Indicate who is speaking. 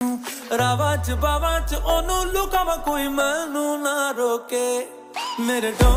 Speaker 1: रावां च बावां च ओनू लुकावा कोई मैनू ना रोके मेरे